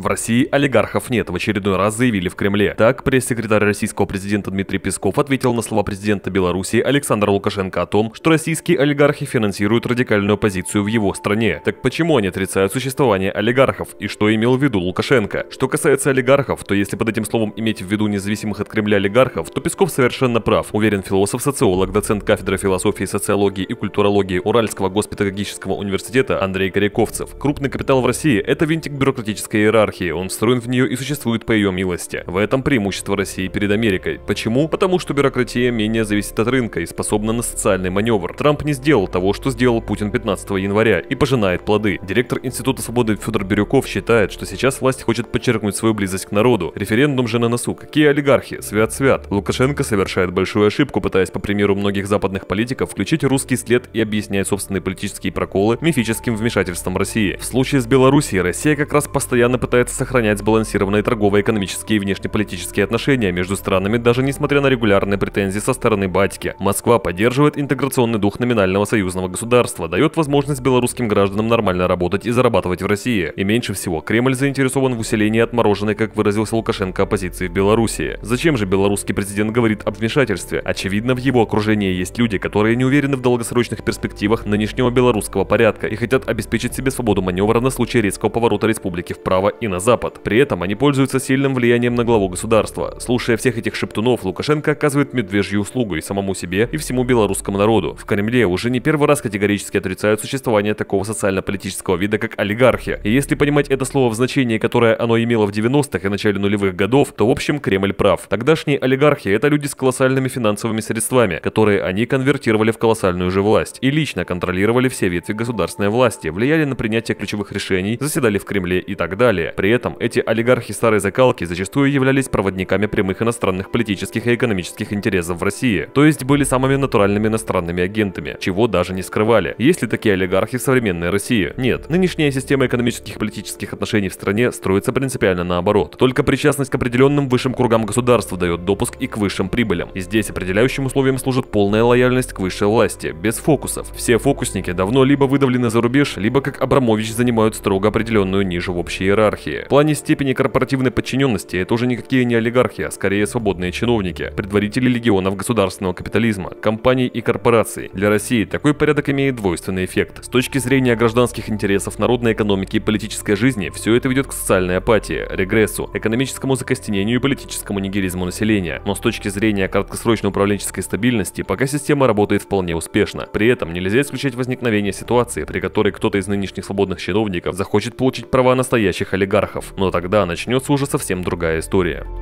В России олигархов нет, в очередной раз заявили в Кремле. Так, пресс-секретарь российского президента Дмитрий Песков ответил на слова президента Беларуси Александра Лукашенко о том, что российские олигархи финансируют радикальную оппозицию в его стране. Так почему они отрицают существование олигархов и что имел в виду Лукашенко? Что касается олигархов, то если под этим словом иметь в виду независимых от Кремля олигархов, то Песков совершенно прав, уверен философ-социолог, доцент кафедры философии, социологии и культурологии Уральского госпедагогического университета Андрей Коряковцев. Крупный капитал в России – это винтик бюрократической иерархии. Он встроен в нее и существует по ее милости. В этом преимущество России перед Америкой. Почему? Потому что бюрократия менее зависит от рынка и способна на социальный маневр. Трамп не сделал того, что сделал Путин 15 января и пожинает плоды. Директор Института свободы Федор Бирюков считает, что сейчас власть хочет подчеркнуть свою близость к народу. Референдум же на носу. Какие олигархи? Свят-свят. Лукашенко совершает большую ошибку, пытаясь, по примеру многих западных политиков, включить русский след и объяснять собственные политические проколы мифическим вмешательством России. В случае с Белоруссией Россия как раз постоянно пытается сохранять сбалансированные торгово-экономические и внешнеполитические отношения между странами, даже несмотря на регулярные претензии со стороны батьки. Москва поддерживает интеграционный дух номинального союзного государства, дает возможность белорусским гражданам нормально работать и зарабатывать в России. И меньше всего Кремль заинтересован в усилении отмороженной, как выразился Лукашенко, оппозиции в Белоруссии. Зачем же белорусский президент говорит об вмешательстве? Очевидно, в его окружении есть люди, которые не уверены в долгосрочных перспективах нынешнего белорусского порядка и хотят обеспечить себе свободу маневра на случай резкого поворота республики вправо и на запад. При этом они пользуются сильным влиянием на главу государства. Слушая всех этих шептунов, Лукашенко оказывает медвежью услугу и самому себе, и всему белорусскому народу. В Кремле уже не первый раз категорически отрицают существование такого социально-политического вида, как олигархия. И если понимать это слово в значении, которое оно имело в 90-х и начале нулевых годов, то в общем Кремль прав. Тогдашние олигархи – это люди с колоссальными финансовыми средствами, которые они конвертировали в колоссальную же власть и лично контролировали все ветви государственной власти, влияли на принятие ключевых решений, заседали в Кремле и так далее. При этом эти олигархи старой закалки зачастую являлись проводниками прямых иностранных политических и экономических интересов в России, то есть были самыми натуральными иностранными агентами, чего даже не скрывали. Есть ли такие олигархи в современной России? Нет. Нынешняя система экономических и политических отношений в стране строится принципиально наоборот. Только причастность к определенным высшим кругам государства дает допуск и к высшим прибылям. И здесь определяющим условием служит полная лояльность к высшей власти, без фокусов. Все фокусники давно либо выдавлены за рубеж, либо как Абрамович занимают строго определенную нишу в общей иерархии. В плане степени корпоративной подчиненности это уже никакие не олигархи, а скорее свободные чиновники, предводители легионов государственного капитализма, компаний и корпораций. Для России такой порядок имеет двойственный эффект. С точки зрения гражданских интересов, народной экономики и политической жизни, все это ведет к социальной апатии, регрессу, экономическому закостенению и политическому нигилизму населения. Но с точки зрения краткосрочной управленческой стабильности, пока система работает вполне успешно. При этом нельзя исключать возникновение ситуации, при которой кто-то из нынешних свободных чиновников захочет получить права настоящих олигархов. Но тогда начнется уже совсем другая история.